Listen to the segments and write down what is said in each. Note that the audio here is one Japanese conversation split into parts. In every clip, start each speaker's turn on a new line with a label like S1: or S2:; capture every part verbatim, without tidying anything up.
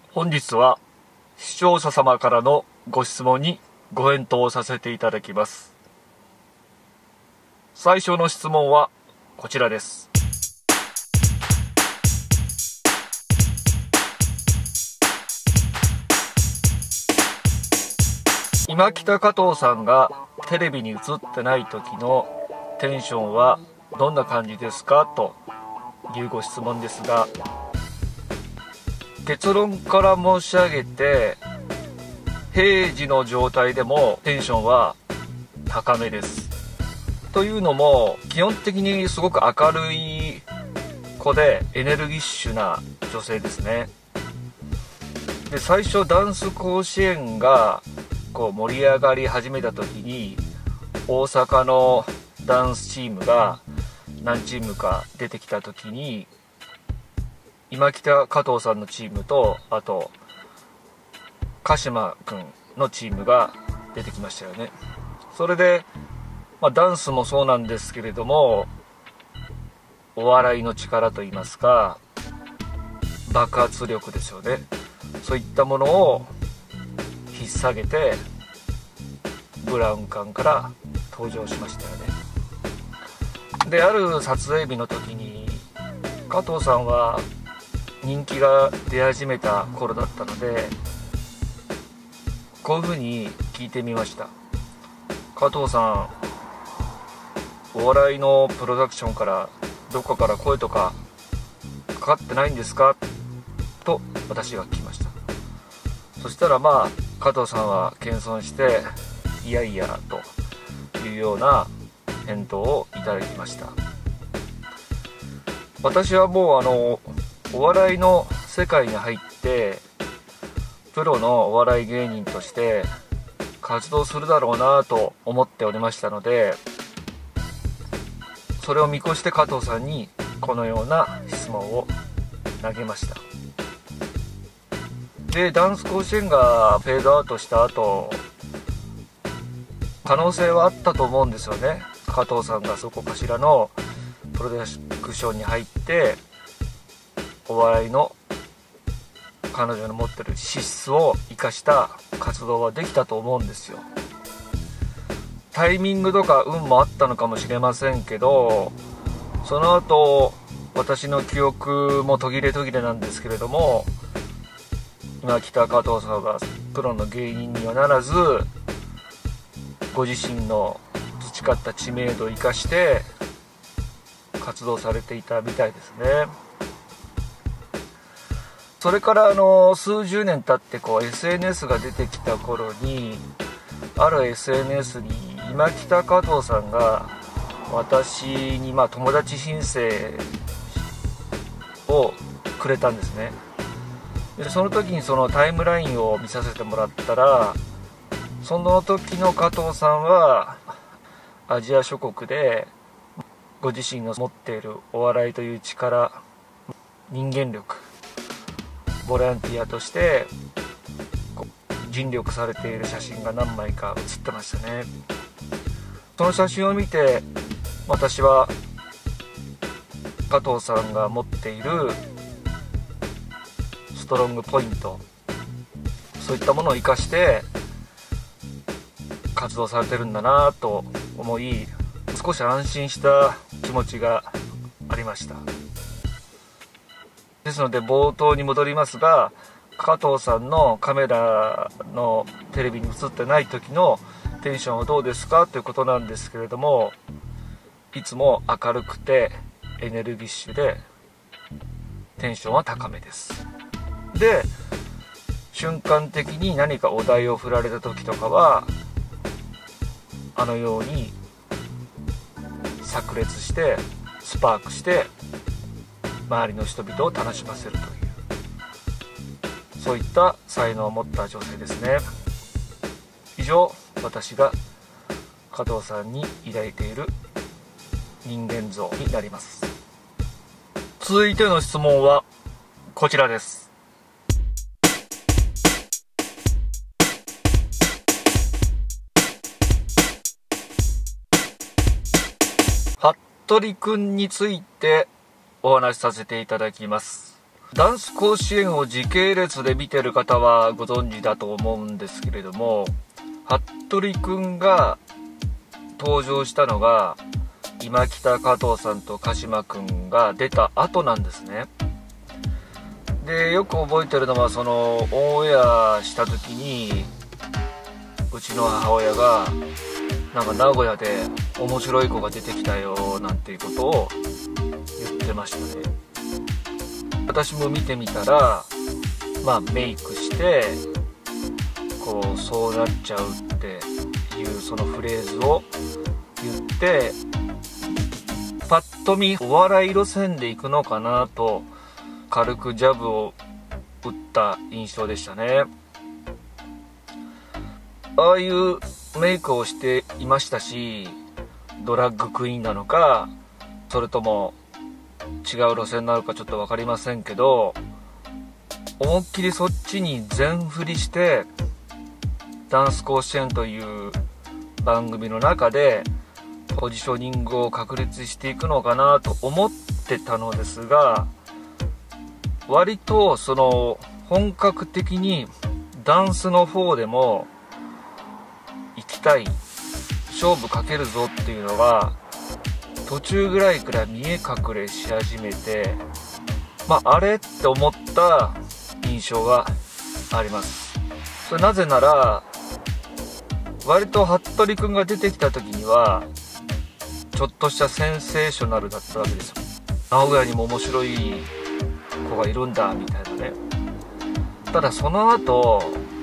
S1: 本日は視聴者様からのご質問にご返答させていただきます。最初の質問はこちらです。今北加藤さんがテレビに映ってない時のテンションはどんな感じですかというご質問ですが、結論から申し上げて平時の状態でもテンションは高めです。というのも基本的にすごく明るい子でエネルギッシュな女性ですね。で、最初ダンス甲子園がこう盛り上がり始めた時に大阪のダンスチームが何チームか出てきた時に今北加藤さんのチームとあと鹿島くんのチームが出てきましたよね。それで、まあ、ダンスもそうなんですけれどもお笑いの力といいますか爆発力ですよね。そういったものを引っ提げてブラウン管から登場しましたよね。で、ある撮影日の時に加藤さんは人気が出始めた頃だったのでこういうふうに聞いてみました。加藤さん、お笑いのプロダクションからどっかから声とかかかってないんですかと私が聞きました。そしたらまあ加藤さんは謙遜していやいやというような返答をいただきました。私はもうあのお笑いの世界に入ってプロのお笑い芸人として活動するだろうなと思っておりましたので、それを見越して加藤さんにこのような質問を投げました。で、ダンス甲子園がフェードアウトした後可能性はあったと思うんですよね。加藤さんがそこかしらのプロダクションに入ってお笑いの彼女の持ってる資質を生かした活動はできたと思うんですよ。タイミングとか運もあったのかもしれませんけど、その後私の記憶も途切れ途切れなんですけれども、今北加藤さんがプロの芸人にはならずご自身の培った知名度を生かして活動されていたみたいですね。それからあの数十年経ってこう エスエヌエス が出てきた頃にある エスエヌエス に今北加藤さんが私にまあ友達申請をくれたんですね。でその時にそのタイムラインを見させてもらったら、その時の加藤さんはアジア諸国でご自身の持っているお笑いという力、人間力、ボランティアとして尽力されている写真が何枚か写ってましたね。その写真を見て私は加藤さんが持っているストロングポイント、そういったものを生かして活動されてるんだなと思い、少し安心した気持ちがありました。ですので冒頭に戻りますが、加藤さんのカメラのテレビに映ってない時のテンションはどうですかということなんですけれども、いつも明るくてエネルギッシュでテンションは高めです。で、瞬間的に何かお題を振られた時とかはあのように炸裂してスパークして周りの人々を楽しませるという、そういった才能を持った女性ですね。以上、私が加藤さんに抱いている人間像になります。続いての質問はこちらです。服部くんについてお話しさせていただきます。 ダンス甲子園を時系列で見てる方はご存知だと思うんですけれども、服部くんが登場したのが今北加藤さんと鹿島くんが出た後なんですね。でよく覚えてるのは、そのオンエアした時にうちの母親がなんか名古屋で面白い子が出てきたよなんていうことを言ってましたね。私も見てみたら、まあメイクしてこうそうなっちゃうっていうそのフレーズを言って、パッと見お笑い路線で行くのかなと軽くジャブを打った印象でしたね。ああいうメイクをしていましたし、ドラッグクイーンなのかそれとも違う路線なのかちょっと分かりませんけど、思いっきりそっちに全振りしてダンス甲子園という番組の中でポジショニングを確立していくのかなと思ってたのですが、割とその本格的にダンスの方でも行きたい、勝負かけるぞっていうのが途中ぐらいから見え隠れし始めて、まああれって思った印象があります。それなぜなら、割と服部くんが出てきた時にはちょっとしたセンセーショナルだったわけですよ。名古屋にも面白い子がいるんだみたいなね。ただその後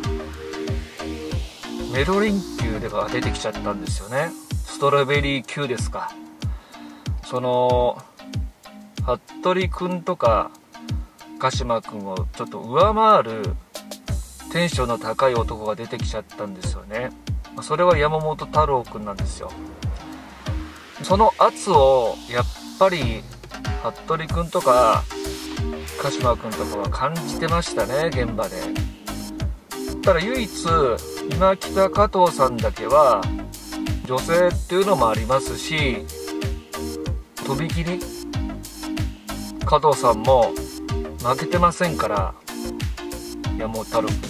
S1: メロリン級でが出てきちゃったんですよね。ストロベリー級ですか。その服部くんとか鹿島くんをちょっと上回るテンションの高い男が出てきちゃったんですよね。それは山本太郎くんなんですよ。その圧をやっぱり服部くんとか鹿島くんとかは感じてましたね、現場で。ただ唯一今北加藤さんだけは女性っていうのもありますし、とびきり加藤さんも負けてませんから、山本太郎くん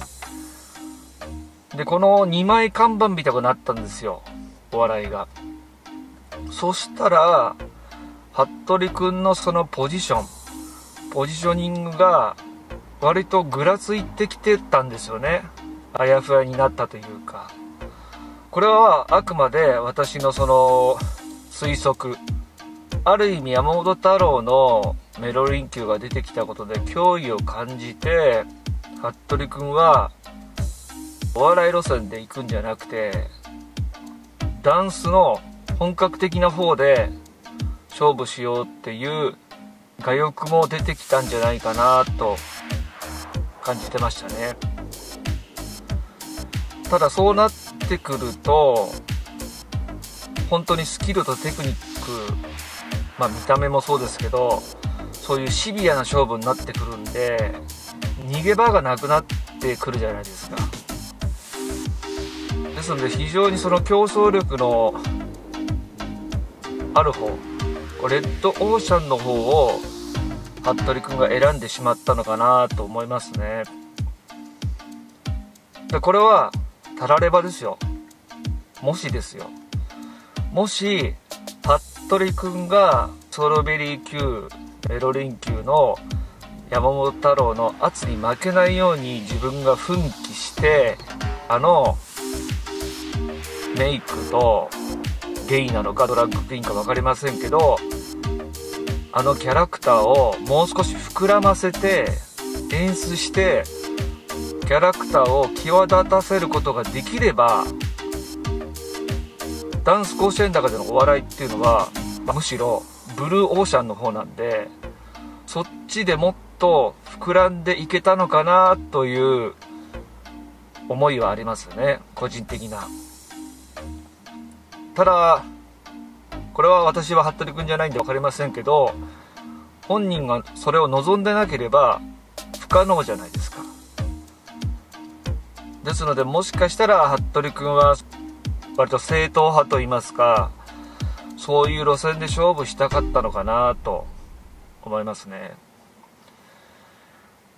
S1: でこのにまい看板見たくなったんですよ、お笑いが。そしたら服部くんのそのポジションポジショニングが割とぐらついてきてたんですよね。あやふやになったというか、これはあくまで私のその推測。ある意味山本太郎のメロリン級が出てきたことで脅威を感じて、服部くんはお笑い路線で行くんじゃなくてダンスの本格的な方で勝負しようっていう我欲も出てきたんじゃないかなと感じてましたね。ただそうなってくると本当にスキルとテクニック、まあ見た目もそうですけど、そういうシビアな勝負になってくるんで逃げ場がなくなってくるじゃないですか。ですので非常にその競争力のある方、レッドオーシャンの方を服部くんが選んでしまったのかなと思いますね。でこれはたらればですよ。もしですよ、もし服部くんがストロベリー級メロリン級の山本太郎の圧に負けないように自分が奮起して、あのメイクとゲイなのかドラッグクイーンか分かりませんけど、あのキャラクターをもう少し膨らませて演出してキャラクターを際立たせることができれば、ダンス甲子園の中でのお笑いっていうのは、まあ、むしろブルーオーシャンの方なんで、そっちでもっと膨らんでいけたのかなという思いはありますよね、個人的な。ただこれは私は服部君じゃないんで分かりませんけど、本人がそれを望んでなければ不可能じゃないですか。ですのでもしかしたら服部君は割と正統派といいますか、そういう路線で勝負したかったのかなと思いますね。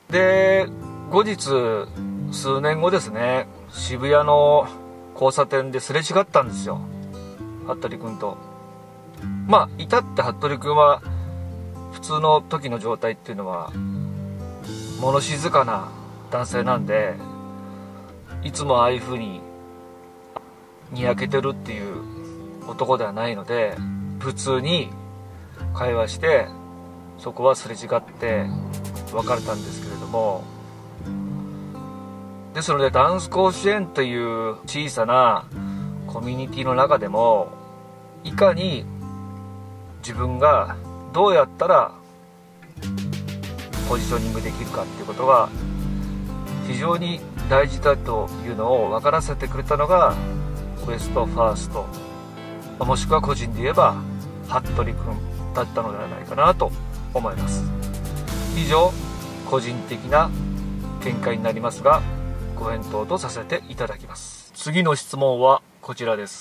S1: で後日数年後ですね、渋谷の交差点ですれ違ったんですよ、服部君と。まあ至って服部君は普通の時の状態っていうのは物静かな男性なんで、いつもああいう風ににやけてるっていう男ではないので、普通に会話してそこはすれ違って別れたんですけれども、ですのでダンス甲子園という小さなコミュニティの中でも、いかに自分がどうやったらポジショニングできるかっていうことが非常に大事だというのを分からせてくれたのがウエストファースト、もしくは個人で言えば服部君だったのではないかなと思います。以上、個人的な見解になりますがご返答とさせていただきます。次の質問はこちらです。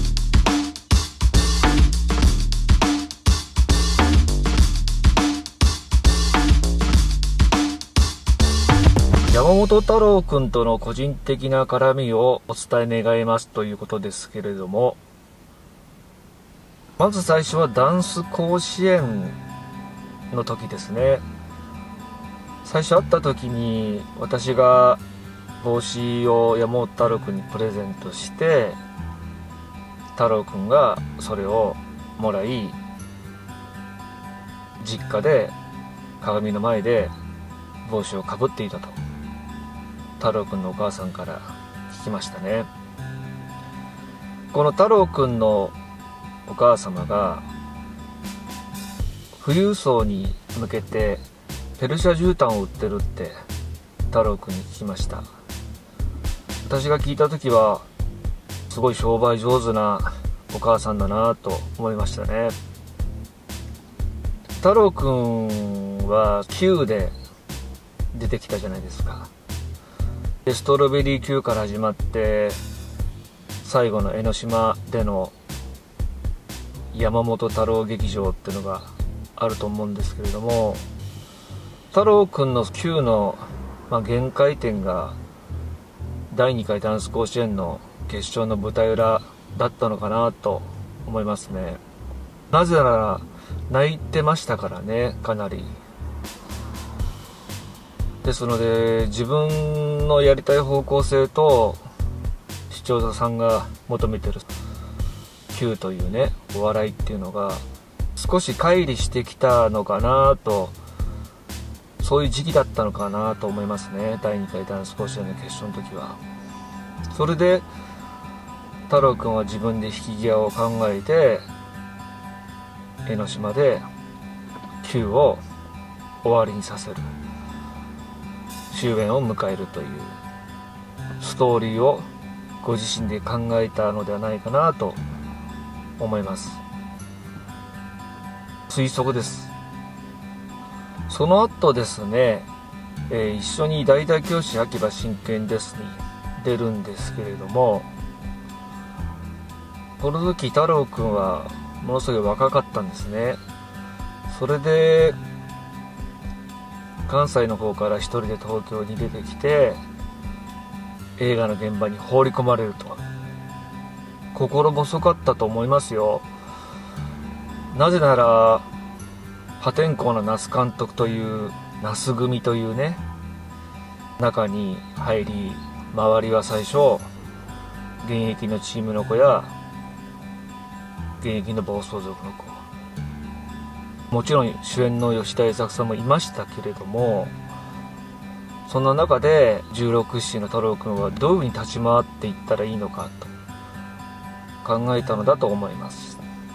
S1: 山本太郎くんとの個人的な絡みをお伝え願いますということですけれども、まず最初はダンス甲子園の時ですね。最初会った時に私が帽子を山本太郎くんにプレゼントして、太郎くんがそれをもらい、実家で鏡の前で帽子をかぶっていたと太郎くんのお母さんから聞きましたね。この太郎くんのお母様が富裕層に向けてペルシャ絨毯を売ってるって太郎くんに聞きました。私が聞いた時はすごい商売上手なお母さんだなと思いましたね。太郎くんは Q で出てきたじゃないですか。でストロベリー Q から始まって最後の江ノ島での山本太郎劇場っていうのがあると思うんですけれども、太郎くんの Q の、まあ、限界点がだいにかいダンス甲子園の決勝の舞台裏だったのかなと思いますね。なぜなら泣いてましたからね、かなり。ですので自分のやりたい方向性と視聴者さんが求めてる Q というねお笑いっていうのが少し乖離してきたのかなと、そういう時期だったのかなと思いますね。だいにかいダンス甲子園の決勝の時は。それで太郎くんは自分で引き際を考えて江ノ島で Q を終わりにさせる、終焉を迎えるというストーリーをご自身で考えたのではないかなと思います。推測です。その後ですね、えー、一緒に大々教師秋葉真剣ですに出るんですけれども、この時太郎くんはものすごい若かったんですね。それで関西の方から一人で東京に出てきて映画の現場に放り込まれると。心細かったと思いますよ。なぜなら破天荒な那須監督という那須組というね中に入り、周りは最初現役のチームの子や現役の暴走族の子、もちろん主演の吉田栄作さんもいましたけれども、そんな中でじゅうろく、しの太郎くんはどういうふうに立ち回っていったらいいのかと考えたのだと思います。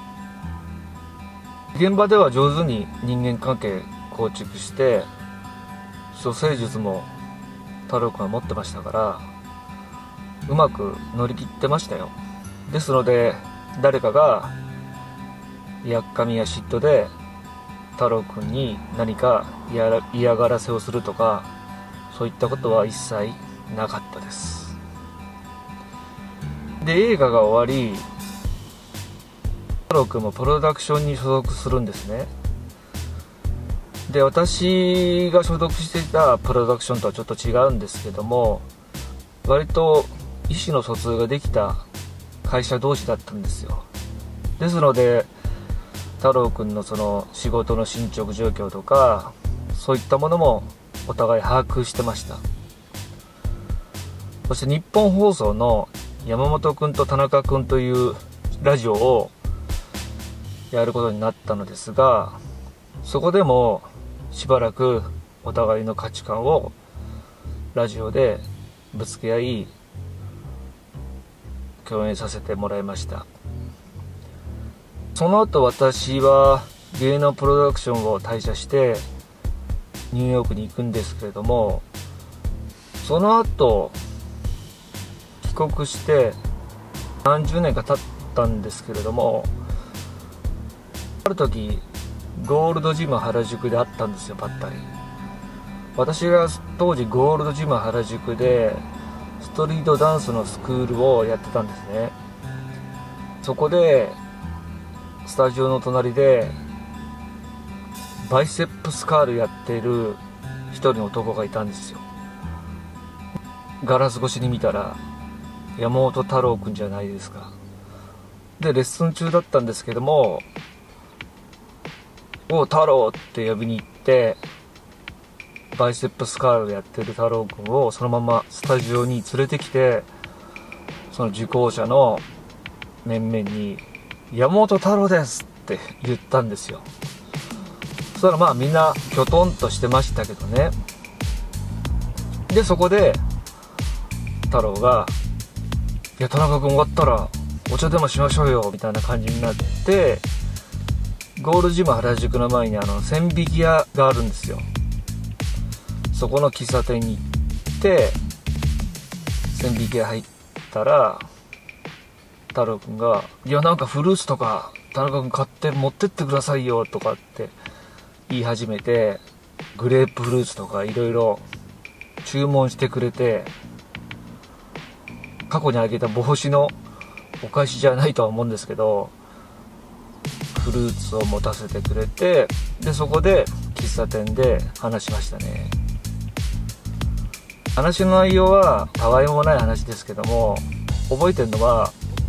S1: 現場では上手に人間関係構築して処世術も太郎くんは持ってましたからうまく乗り切ってましたよ。ですので誰かがやっかみや嫉妬で太郎くんに何か嫌がらせをするとかそういったことは一切なかったです。で映画が終わり太郎くんもプロダクションに所属するんですね。 で、私が所属していたプロダクションとはちょっと違うんですけども、割と意思の疎通ができた会社同士だったんですよ。ですので太郎くんのその仕事の進捗状況とか、そういったものもお互い把握してました。そして日本放送の山本くんと田中くんというラジオをやることになったのですが、そこでもしばらくお互いの価値観をラジオでぶつけ合い共演させてもらいました。その後私は芸能プロダクションを退社してニューヨークに行くんですけれども、その後帰国して何十年か経ったんですけれども、ある時ゴールドジム原宿で会ったんですよ、ばったり。私が当時ゴールドジム原宿でストリートダンスのスクールをやってたんですね。そこでスタジオの隣でバイセップスカールやっている一人の男がいたんですよ。ガラス越しに見たら山本太郎くんじゃないですか。でレッスン中だったんですけども、おう太郎って呼びに行って、バイセップスカールやってる太郎くんをそのままスタジオに連れてきて、その受講者の面々に山本太郎ですって言ったんですよ。そしたらまあみんなきょとんとしてましたけどね。でそこで太郎が「いや田中君終わったらお茶でもしましょうよ」みたいな感じになって、ゴールジム原宿の前にあの千疋屋があるんですよ。そこの喫茶店に行って千疋屋入ったら、太郎くんが「いやなんかフルーツとか田中君買って持ってってくださいよ」とかって言い始めて、グレープフルーツとかいろいろ注文してくれて、過去にあげた帽子のお返しじゃないとは思うんですけど、フルーツを持たせてくれて、でそこで喫茶店で話しましたね。話の内容はたわいもない話ですけども、覚えてるのは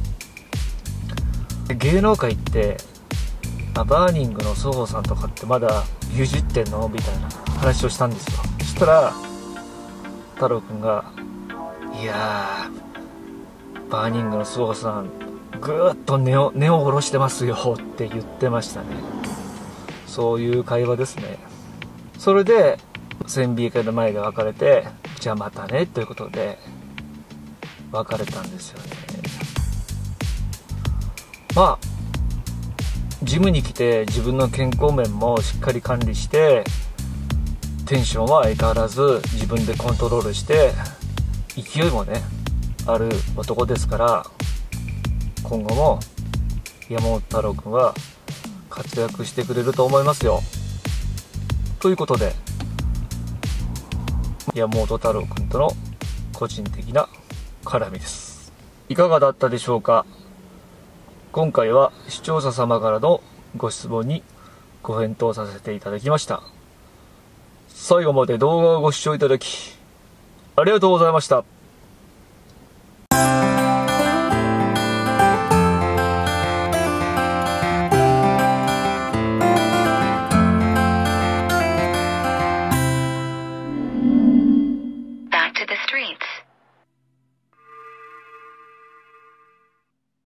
S1: 芸能界ってあバーニングのソホさんとかってまだ牛耳ってんのみたいな話をしたんですよ。そしたら太郎くんが「いやーバーニングのソホさんぐーっと根を根を下ろしてますよ」って言ってましたね。そういう会話ですね。それで千疋屋の前で別れて、じゃあまたねということで別れたんですよね。まあジムに来て自分の健康面もしっかり管理して、テンションは相変わらず自分でコントロールして、勢いもねある男ですから、今後も山本太郎くんは活躍してくれると思いますよ。ということで山本太郎くんとの個人的な絡みです。いかがだったでしょうか。今回は視聴者様からのご質問にご返答させていただきました。最後まで動画をご視聴いただきありがとうございました。